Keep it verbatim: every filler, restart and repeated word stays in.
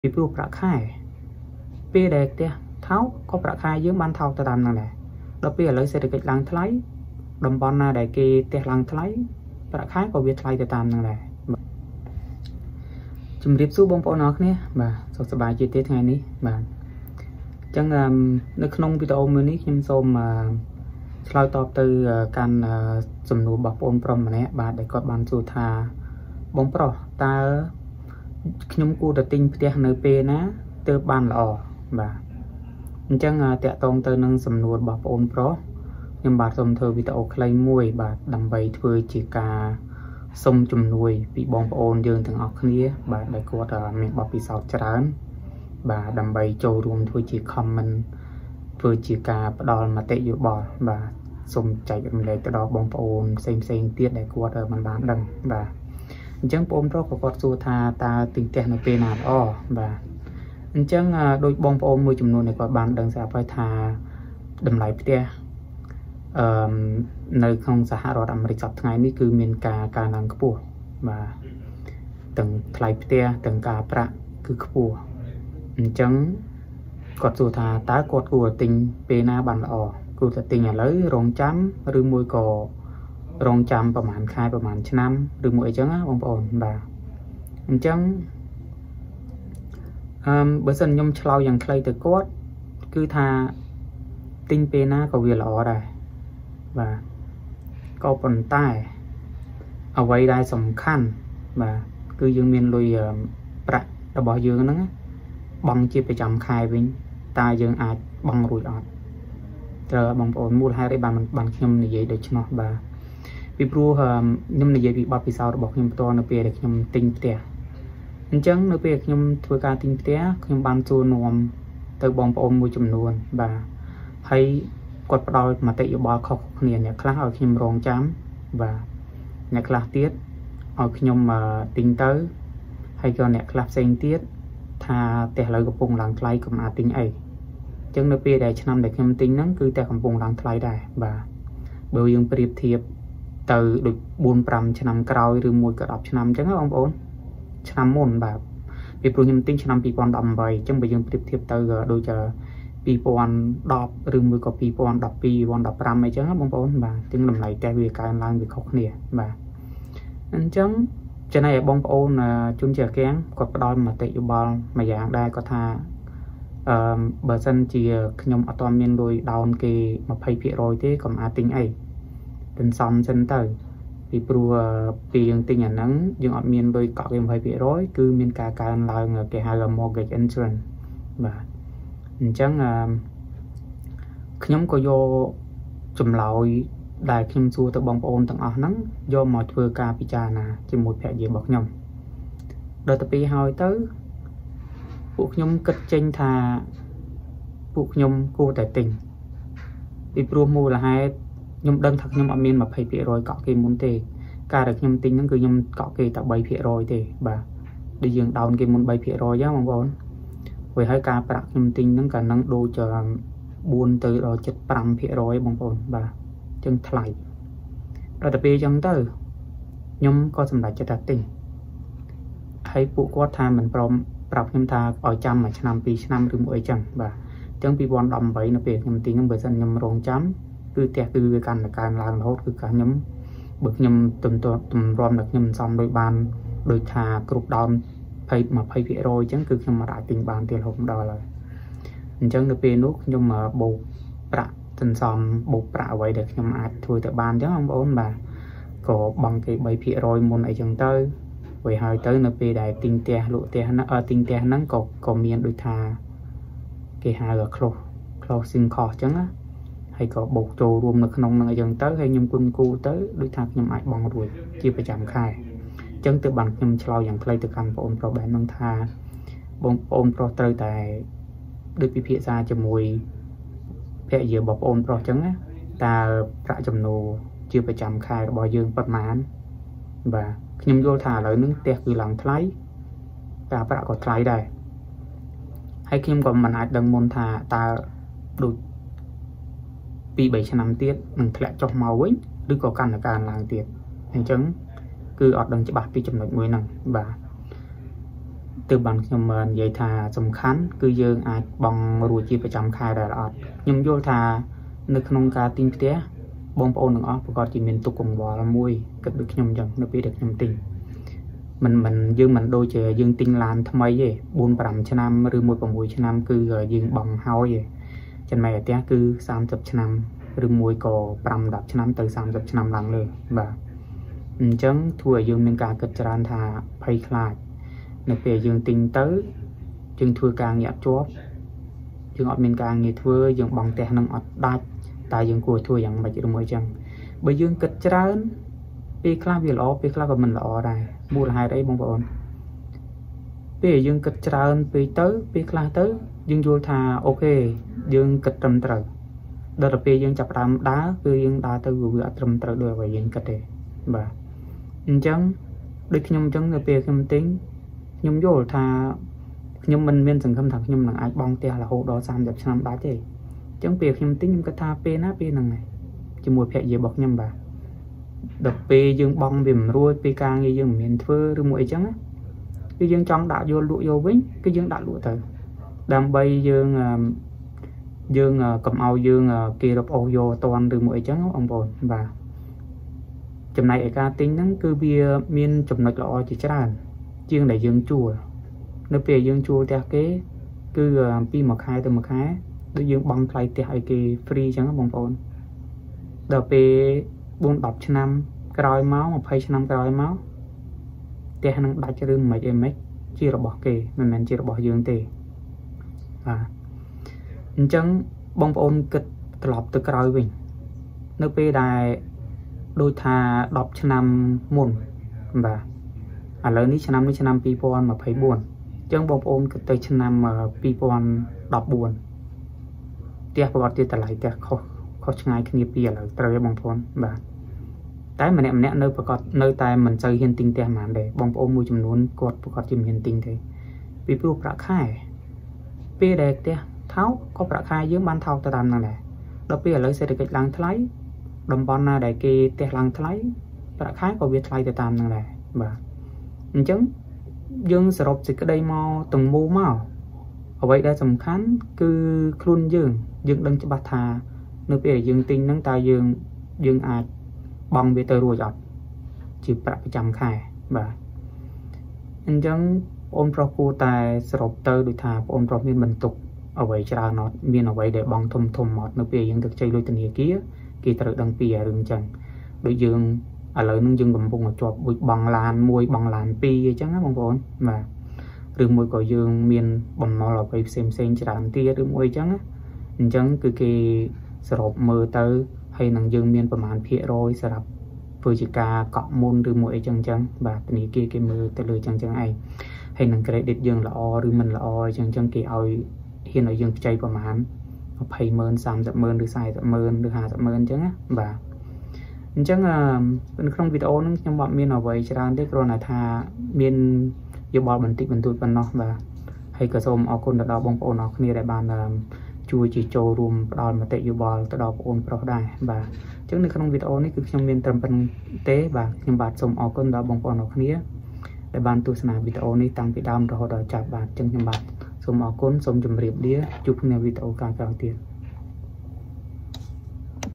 ពីព្រោះប្រាក់ខែពេលដែលផ្ទះថោកក៏ប្រាក់ខែយើងបានថោកទៅតាមហ្នឹងដែរដល់ពេលឥឡូវសេដ្ឋកិច្ចឡើងថ្លៃតំបន់ណាដែលគេផ្ទះឡើងថ្លៃប្រាក់ខែក៏វាថ្លៃទៅតាមហ្នឹងដែរជំរាបសួរបងប្អូនអរគ្នាបាទសុខសប្បាយជាទេថ្ងៃនេះបាទអញ្ចឹងនៅក្នុងវីដេអូមួយនេះខ្ញុំសូមឆ្លើយតបទៅកាន់សំណួររបស់បងប្រុសម្នាក់បាទដែលគាត់បានសួរថាបងប្រុសតើខ្ញុំគួរតែទិញផ្ទះនៅពេលណាទើបបានល្អបាទអញ្ចឹងតាក់ទងទៅនឹងសំណួររបស់បងប្រុសខ្ញុំបាទសូមធ្វើវីដេអូខ្លីមួយបាទដើម្បីធ្វើជាការសុំជំនួយពីបងប្អូនយើងទាំងអស់គ្នាបាទដែលគាត់មានបទពិសោធន៍ច្រើនបាទដើម្បីចូលរួមធ្វើជា comment ធ្វើជាការផ្ដល់មតិយោបល់បាទសូមចែករំលែកទៅដល់បងប្អូនផ្សេងផ្សេងទៀតដែលគាត់មិនបានដឹងបាទអញ្ចឹងបងប្រុសក៏គាត់សួរថាតើទិញផ្ទះនៅពេលណាល្អបាទអញ្ចឹងដោយបងប្អូនមួយចំនួនដែលគាត់បានដឹងស្រាប់ហើយថាតម្លៃផ្ទះអឺនៅក្នុងសហរដ្ឋអាមេរិកសប្តាហ៍ថ្ងៃនេះគឺមានការកើនឡើងខ្ពស់បាទទាំងថ្លៃផ្ទះទាំងការប្រាក់គឺខ្ពស់អញ្ចឹងគាត់សួរថាតើគាត់គួរទិញពេលណាបានល្អគួរតែទិញឥឡូវរងចាំឬមួយក៏រងចាំប្រហែលខែប្រហែលឆ្នាំឬមួយអីចឹងណាបងប្អូនបាទអញ្ចឹងអឺបើសិនខ្ញុំឆ្លើយយ៉ាងខ្លីទៅគាត់គឺថាទិញពេលណាក៏វាល្អដែរបាទក៏ប៉ុន្តែអ្វីដែលសំខាន់បាទគឺយើងមានលុយប្រាក់របស់យើងហ្នឹងបង់ជាប្រចាំខែវិញតើយើងអាចបង់រួចអត់ត្រូវបងប្អូនមូលហេតុអីបានបានខ្ញុំនិយាយដូច្នោះបាទពីព្រោះខ្ញុំនិយាយពីបទពិសោធន៍របស់ខ្ញុំផ្ទាល់នៅពេលដែលខ្ញុំទិញផ្ទះអញ្ចឹងនៅពេលខ្ញុំធ្វើការទិញផ្ទះខ្ញុំបានសួរនាំទៅបងប្អូនមួយចំនួនបាទហើយគាត់ផ្ដល់មតិយោបល់ខុសគ្នាអ្នកខ្លះឲ្យខ្ញុំរងចាំបាទអ្នកខ្លះទៀតឲ្យខ្ញុំទិញទៅហើយក៏អ្នកខ្លះផ្សេងទៀតថាផ្ទះឥឡូវកំពុងឡើងថ្លៃកុំអាចទិញអីអញ្ចឹងនៅពេលដែលឆ្នាំដែលខ្ញុំទិញហ្នឹងគឺផ្ទះកំពុងឡើងថ្លៃដែរបាទបើយើងប្រៀបធៀបទៅដូចបួនប្រាំឆ្នាំក្រោយឬមួយក៏ដប់ឆ្នាំអញ្ចឹងបងប្អូនឆ្នាំមុនបាទពីព្រោះខ្ញុំទិញឆ្នាំពីរពាន់ដប់ប្រាំអញ្ចឹងបើយើងប្រៀបធៀបទៅដូចពីរពាន់ដប់ឬមួយក៏ពីរពាន់ដប់ពីរ ពីរពាន់ដប់ប្រាំអីចឹងបងប្អូនបាទទាំងតម្លៃផ្ទះវាកើនឡើងវាខុសគ្នាបាទអញ្ចឹងចំណែកបងប្អូនជនជាអាគាំងគាត់ផ្ដល់មតិយោបល់មួយយ៉ាងដែរគាត់ថាអឺបើសិនជាខ្ញុំអត់ទាន់មានលុយដោនគេยี่สิบเปอร์เซ็นต์ ទេកុំអាចទិញអីទិញសំសិនទៅពីព្រោះពេលយើងទិញអាហ្នឹងយើងអត់មានលុយកក់គេยี่สิบเปอร์เซ็นต์ គឺមានការកើនឡើងគេហៅថា mortgage insurance បាទអញ្ចឹងខ្ញុំក៏យកចម្លើយដែលខ្ញុំសួរទៅបងប្អូនទាំងអស់ហ្នឹងយកមកធ្វើការពិចារណាជាមួយភរិយារបស់ខ្ញុំដល់ទៅពេលហើយទៅពួកខ្ញុំគិតចេញថាពួកខ្ញុំគួរតែទិញពីព្រោះមូលហេតុខ្ញុំដឹងថាខ្ញុំអត់មានยี่สิบเปอร์เซ็นต์ កក់គេមុនទេការដែលខ្ញុំទិញហ្នឹងគឺខ្ញុំកក់គេតែ三เปอร์เซ็นต์ ទេបាទដូចយើងដោនគេមុន三เปอร์เซ็นต์ ចឹងបងប្អូនព្រោះហើយការប្រាក់ខ្ញុំទិញហ្នឹងកាលហ្នឹងដូចbốnទៅដល់七十五เปอร์เซ็นต์ បងប្អូនបាទចឹងថ្លៃដល់ទៅពេលចឹងទៅខ្ញុំក៏សម្រេចចិត្តថាទិញហើយពួកគាត់ថាមិនព្រមប្រាប់ខ្ញុំថាឲ្យចាំមួយឆ្នាំពីរឆ្នាំឬមួយអីចឹងបាទចឹងពីរពាន់ដប់ប្រាំនៅពេលខ្ញុំទិញហ្នឹងបើសិនខ្ញុំរងចាំគឺផ្ទះគឺវាកាន់តែកើនឡើងរហូតគឺការខ្ញុំបើខ្ញុំទំទម្រាំដល់ខ្ញុំមិនសមដូចបានដូចថាគ្រប់ដោនยี่สิบเปอร์เซ็นต์ អញ្ចឹងគឺខ្ញុំមិនអាចទិញបានទៀតរហូតដល់ហើយអញ្ចឹងនៅពេលនោះខ្ញុំបូកប្រាក់សន្សំបូកប្រាក់អ្វីដែលខ្ញុំអាចធ្វើទៅបានអញ្ចឹងបងប្អូនបាទក៏បង់គេ三เปอร์เซ็นต์ មុនអីចឹងទៅហើយហើយទៅនៅពេលដែលទិញផ្ទះលក់ផ្ទះហ្នឹងអឺទិញផ្ទះហ្នឹងក៏ក៏មានដូចថាគេហៅថា close closing cost អញ្ចឹងណាហើយក៏បូកចូលរួមនៅក្នុងហ្នឹងអីចឹងទៅហើយខ្ញុំគុណគូទៅដូចថាខ្ញុំអាចបង់រួចជាប្រចាំខែអញ្ចឹងទើបបានខ្ញុំឆ្លើយយ៉ាងខ្លីទៅកាន់បងប្អូនប្រុសបែបហ្នឹងថាបងប្អូនប្រុសត្រូវតែដូចពិភាក្សាជាមួយភរិយាបងប្អូនប្រុសអញ្ចឹងណាតើប្រាក់ចំណូលជាប្រចាំខែរបស់យើងប៉ុន្មានបាទខ្ញុំយល់ថាឥឡូវហ្នឹងផ្ទះគឺឡើងថ្លៃការប្រាក់ក៏ថ្លៃដែរហើយខ្ញុំក៏មិនអាចដឹងមុនថាតើដូចពីរបីឆ្នាំទៀតនឹងធ្លាក់ចុះមកវិញឬក៏កាន់តែកើនឡើងទៀតអញ្ចឹងគឺអត់ដឹងច្បាស់ពីចំណុចមួយហ្នឹងបាទ từ bản nhầm mền vậy thà sầm khánh cứ dương ai bằng rùi chi phải chăm khai đại ọt nhầm vô thà nước nông ca tinh tế bông ôn được ọt còn chỉ miền tục cùng bò là mùi cất được nhầm dần nó bị được nhầm tinh mình mình dương mình đôi chè dương tinh lan tham mấy vậy buôn bầm cho năm rư mùi bằng mùi cho năm cứ rồi dương bằng hao vậy chân mày té cứ sam chập cho năm rư mùi cò bầm đập cho năm từ sam chập cho năm lầnเลยvà chẳng thua dương nên cả cất tràn thà pay khaiในเปียยังติงเต๋อจึงทัวกลางหยาบจ๊อบจึงอดเมนกลางเนี่ยทัวยังบังแต่นังอดได้แต่ยังกลัวทัวยังไม่จะรู้มั้ยจังใบยังกระจายปีคลาวิลอปีคลากับมันละอได้มูลหายได้บ้างบ่อนเปียยังกระจายปีเต๋อปีคลาเต๋อยังโยธาโอเคยังกระจำเต๋อเดี๋ยวเปียยังจับตามด้าคือยังด้าเต๋ออยู่อัตรมเต๋อด้วยว่ายังกระเดบ่จังดึกยมจังในเปียคำติ้งยมโยธายมมันเมียนสังคมถักยมหนังไอ้บองเตียละหกดอสามจับชนำได้เจจังเปียกยมติ้งยมกระทาเปน่าเปนังไงจมูกแผลเยบอกยมบ่าดับเปยังบองบิ่มรวยเปกลางยังเมียนเฟื่อหรือมวยจังáคือยังจ้องด่าโยลุโยวิ่งคือยังด่าลุเตอดำใบยังยังcầmเอายังกีรบเอาโยตอนหรือมวยจังองบอลบ่าจำนายไอ้การติ้งนั้นคือเบียเมียนจำนายละอจิจารchương đại dương chùa nó về dương chùa theo cái cứ pi một hai từ một hai đối dương bằng play theo cái free chẳng có bông phồn đợt về buôn đọc cho năm còi máu một hai năm còi máu theo năng đại cho rừng mà em ấy chia là bỏ kề mình mình chia là bỏ dương tề à chẳng bông phồn kịch lọp từ còi mình nó về đại đôi thà đọc cho năm môn và à lớn ní cho năm ní cho năm pi pon mà phải buồn chẳng bông ôm cái tay cho năm mà pi pon đọc buồn tiếc vào tiếc lại tiếc khó khó ngay cái nghiệp bia là trời bông phun và cái mà nẹm nẹm nơi phải có nơi tai mình chơi hiền tinh tiền mà để bông ôm môi chùm nón cột phải có chùm hiền tinh thế pi pu bạc khai pi đẹp tiếc tháo có bạc khai dưới ban thao ta làm này đó pi lấy xe để cái lăng thái đồng bon na để cái tiếc lăng thái bạc khai có biết thái ta làm này và chẳng dương sờ rộp xịt cái đây mò từng mù màu ở vậy đã sầm khán cứ khuôn dương dương đăng cho bát thà nước về dương tinh nắng ta dương dương ai bằng về tơ ruồi giọt chỉ bạc chầm khai và anh chẳng ôm pro cô tài sờ rộp tơ đôi thà ôm pro miên bình tục ở vậy cho nó miên ở vậy để bằng thùng thùng mọt nước về dương thực chơi đôi tình nghĩa kia kỳ tự đăng pìa rừng chẳng đôi dương à lời nông dân cầm vùng ở chọp bằng làn môi bằng làn pi chẳng á bông vốn mà rừng môi cỏ dương miền bằng nó là phải xem xem chỉ đàn tia rừng môi chẳng á chẳng cứ cái sọp mờ tới hay nông dân miềnประมาณ phía rồi sẽ đập vừa chỉ cả cọ môn rừng môi chẳng chẳng và tình kia cái mờ tới lời chẳng chẳng ai hay nông cái đẹp dương là o rừng mình là o chẳng chẳng kỳ ao hiện ở dương chạy ประมาณ phải mơn sám dập mơn được xài dập mơn được hà dập mơn chẳng á và chẳng bên trong video nó trong bọn miền ở vậy cho nên rồi là thà miền yêu bò bình tĩnh bình tĩnh bên nó và hay cả xôm ở con đó bông bông nó kia đại bàn là chui chỉ trâu rùm đòn mà tệ yêu bò từ đó ôn pro đài và chẳng nên trong video này cứ trong miền trầm bên tế và nhưng bạn xôm ở con đó bông bông nó kia đại bàn tu sửa video này tăng bị đam rồi đó chặt bạn chẳng nhưng bạn xôm ở con xôm chùm riệp đĩa chụp video càng càng tiền